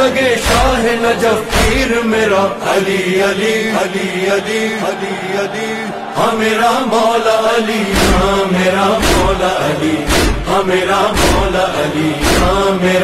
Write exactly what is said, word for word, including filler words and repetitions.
सगे शाह नजफ पीर मेरा अली अली अली अली अली अली। हाँ मेरा मौला अली, हाँ मेरा मौला अली, हाँ मेरा मौला अली, हाँ मेरा